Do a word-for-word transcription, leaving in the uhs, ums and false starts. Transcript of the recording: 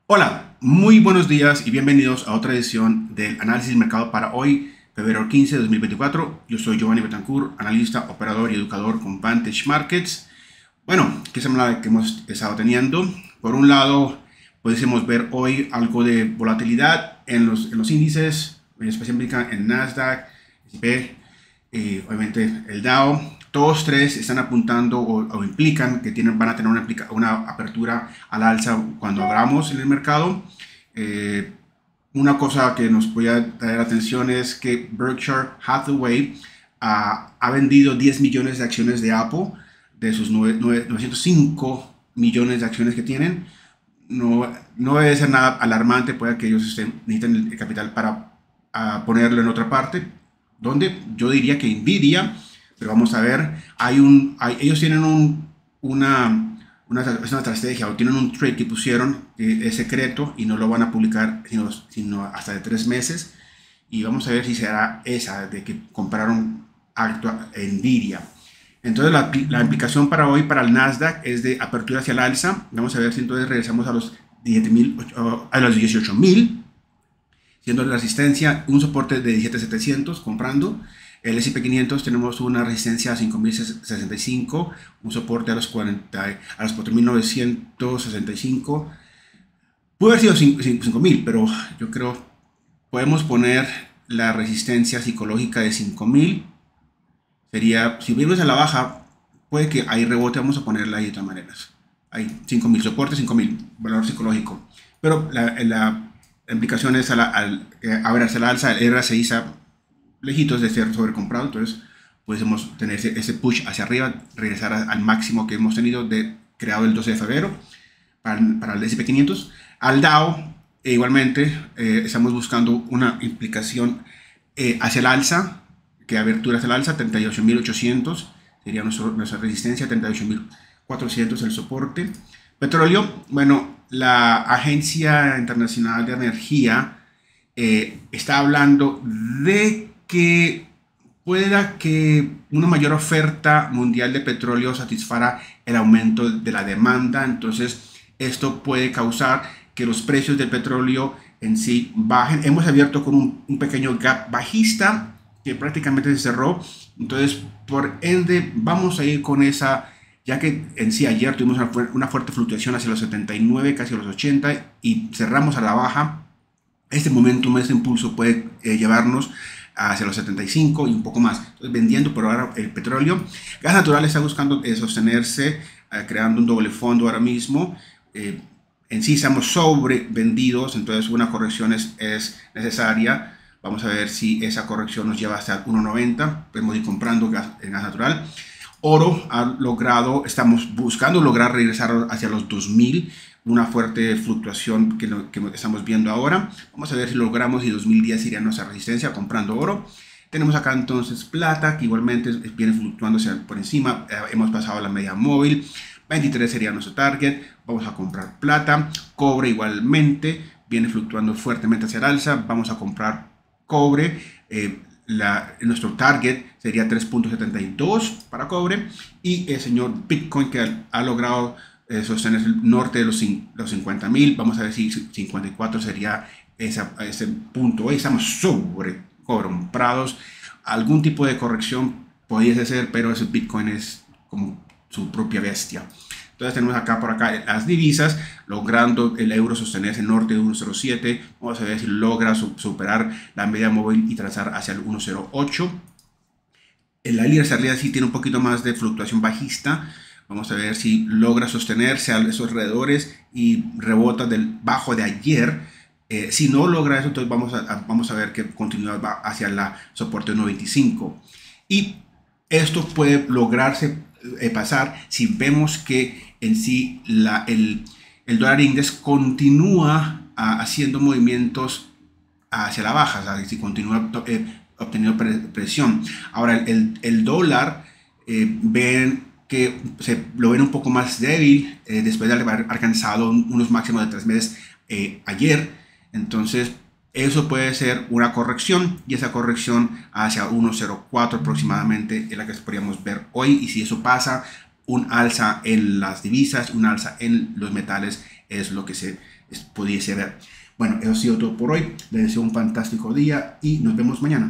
Hola, muy buenos días y bienvenidos a otra edición del análisis del mercado para hoy, febrero quince de dos mil veinticuatro. Yo soy Giovanni Betancourt, analista, operador y educador con Vantage Markets. Bueno, qué semana que hemos estado teniendo. Por un lado, pudiésemos ver hoy algo de volatilidad en los, en los índices, especialmente en Nasdaq, S and P, y obviamente el Dow. Todos tres están apuntando o, o implican que tienen, van a tener una, una apertura al alza cuando abramos en el mercado. Eh, una cosa que nos puede traer atención es que Berkshire Hathaway uh, ha vendido diez millones de acciones de Apple de sus novecientos cinco millones de acciones que tienen. No, no debe ser nada alarmante, puede que ellos estén, necesiten el capital para uh, ponerlo en otra parte, donde yo diría que Nvidia. Pero vamos a ver, hay un, hay, ellos tienen un, una, una, es una estrategia o tienen un trade que pusieron que es secreto y no lo van a publicar sino, sino hasta de tres meses. Y vamos a ver si será esa de que compraron Actua, Nvidia. Entonces la, la implicación para hoy para el Nasdaq es de apertura hacia el alza. Vamos a ver si entonces regresamos a los, a los dieciocho mil, siendo la resistencia un soporte de diecisiete mil setecientos comprando. El S and P quinientos tenemos una resistencia a cinco mil sesenta y cinco, un soporte a los, cuarenta, a los cuatro mil novecientos sesenta y cinco. Puede haber sido cinco mil, pero yo creo podemos poner la resistencia psicológica de cinco mil. Sería, si vemos a la baja, puede que ahí rebote, vamos a ponerla ahí de todas maneras. Hay cinco mil, soporte cinco mil, valor psicológico. Pero la, la, la implicación es a, la, al, a ver, hacia la alza, el R S I lejitos de ser sobrecomprado, entonces podemos tener ese, ese push hacia arriba, regresar a, al máximo que hemos tenido de, creado el doce de febrero para, para el S and P quinientos. Al Dow, e igualmente, eh, estamos buscando una implicación eh, hacia el alza, que abertura hacia el alza, treinta y ocho mil ochocientos, sería nuestro, nuestra resistencia, treinta y ocho mil cuatrocientos el soporte. Petróleo, bueno, la Agencia Internacional de Energía eh, está hablando de que pueda que una mayor oferta mundial de petróleo satisfaga el aumento de la demanda. Entonces esto puede causar que los precios del petróleo en sí bajen. Hemos abierto con un, un pequeño gap bajista que prácticamente se cerró, entonces por ende vamos a ir con esa, ya que en sí ayer tuvimos una, fu una fuerte fluctuación hacia los setenta y nueve, casi a los ochenta, y cerramos a la baja. Este momentum, este impulso puede eh, llevarnos hacia los setenta y cinco y un poco más. Entonces, vendiendo por ahora el petróleo. Gas natural está buscando eh, sostenerse, eh, creando un doble fondo ahora mismo. Eh, en sí estamos sobre vendidos, entonces una corrección es, es necesaria. Vamos a ver si esa corrección nos lleva hasta uno noventa. Podemos ir comprando gas, el gas natural. Oro ha logrado, estamos buscando lograr regresar hacia los dos mil. Una fuerte fluctuación que, lo, que estamos viendo ahora. Vamos a ver si logramos y dos mil diez iría a nuestra resistencia comprando oro. Tenemos acá entonces plata, que igualmente viene fluctuando por encima. Eh, hemos pasado a la media móvil. veintitrés sería nuestro target. Vamos a comprar plata. Cobre igualmente viene fluctuando fuertemente hacia el alza. Vamos a comprar cobre. Eh, la, nuestro target sería tres punto setenta y dos para cobre. Y el señor Bitcoin, que ha, ha logrado Eh, sostener el norte de los, los cincuenta mil. Vamos a ver si cincuenta y cuatro sería esa, ese punto. Hoy estamos sobre comprados. Algún tipo de corrección podría ser, pero ese Bitcoin es como su propia bestia. Entonces tenemos acá por acá las divisas, logrando el euro sostenerse el norte de uno cero siete. Vamos a ver si logra superar la media móvil y trazar hacia el uno cero ocho. La libra esterlina sí tiene un poquito más de fluctuación bajista. Vamos a ver si logra sostenerse a esos alrededores y rebota del bajo de ayer. Eh, si no logra eso, entonces vamos a, vamos a ver que continúa hacia la soporte uno veinticinco. Y esto puede lograrse eh, pasar si vemos que en sí la, el, el dólar index continúa a, haciendo movimientos hacia la baja, o sea, si continúa eh, obteniendo presión. Ahora, el, el dólar eh, ven que se lo ven un poco más débil eh, después de haber alcanzado unos máximos de tres meses eh, ayer. Entonces eso puede ser una corrección, y esa corrección hacia uno cero cuatro aproximadamente es la que podríamos ver hoy, y si eso pasa un alza en las divisas, un alza en los metales, es lo que se es, pudiese ver. Bueno, eso ha sido todo por hoy. Les deseo un fantástico día y nos vemos mañana.